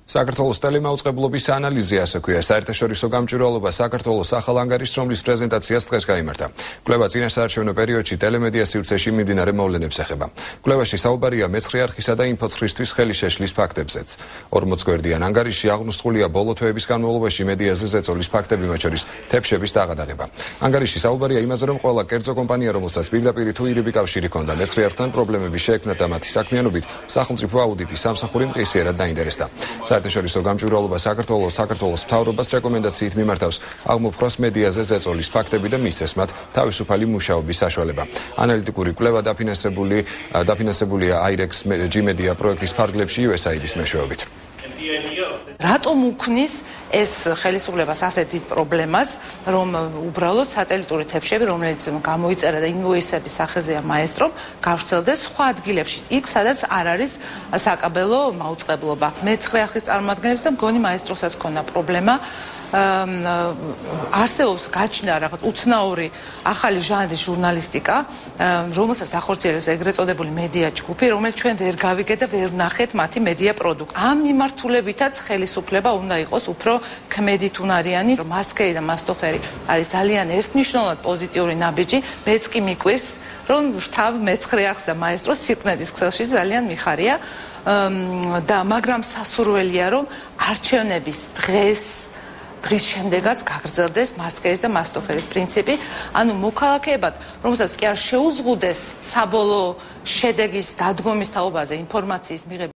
საქართველოს ტელემაუწყებლობის ანალიზი, ასე ქვია, საერთაშორისო გამჭვირვალობა საქართველოს ახალ ანგარიშს, რომლის პრეზენტაციას დღეს გაიმართა. კვლევა წინასაარჩევნო პერიოდში ტელემედია სივრცეში მიმდინარე მოვლენებს ეხება. კვლევაში საუბარია მეცხრე არხისა და ინფოცხრისთვის ხელი შეშლის ფაქტებზეც. 40 გვერდიან ანგარიშში აღნუსხულია ბოლო თვეების განმავლობაში მედიაზე ზეწოლის ფაქტები, მათ შორის თეფშების დაღადაღება. ანგარიშში საუბარია იმაზე, რომ ყველა კერძო კომპანია, რომელსაც პირდაპირ თუ ირიბი კავშირი ჰქონდა მეცხრე არხთან პრობლემები შეექმნა და მათი საქმიანობით სახელმწიფო აუდიტის სამსახური მყისიერად დაინტერესდა. საერთაშორისო გამჭვირვალობა საქართველოს მთავრობას რეკომენდაციით მიმართავს აღმოფხვრას მედიაზე ზეწოლის ფაქტები და მისცეს მათ თავისუფალი მუშაობის საშუალება. ანალიტიკური კვლევა დაფინანსებულია IREX G-Media პროექტის ფარგლებში USAID-ის მეშვეობით. რატომ უქმნის ეს ხელისუფლებას ასე დიდ პრობლემას, რომ უბრალოდ სატელიტური თეფშები, რომელიც გამოიწერა და ინვოისების სახეზეა მაესტრომ, გავრცელდეს სხვა ადგილებში, იქ სადაც არ არის საკაბელო მაუწყებლობა. მეცხრე არხის წარმომადგენლებს და მგონი მაესტროსაც ჰქონდა პრობლემა. არსებობს გაჩნდა რაღაც უცნაური ახალი ჟანრის ჟურნალისტიკა, რომელსაც ახორციელებს ეგრეთ წოდებული მედია ჯგუფი, რომელიც ჩვენ ვერ გავიგეთ და ვერ ვნახეთ მათი მედია პროდუქტი. ამ მიმართულებითაც ხელისუფლება უნდა იყოს უფრო ქმედითუნარიანი, რომ მასკერი და მასტოფერი არის ძალიან ერთნიშნულად პოზიტიური ნაბიჯი, მეც კი მიკვირს, რომ თავ მეცხრე არხს და მაესტროს სიყნედის ქსელში ძალიან მიხარია და მაგრამ სასურველია, რომ არჩევნების დღის შემდეგაც გაგრძელდეს მასკერის და მასტოფერის პრინციპი, ანუ მოქალაქეებად, რომელსაც კი არ შეუზღუდეს საბოლოო შედეგის დადგომის თაობაზე ინფორმაციის მიღება.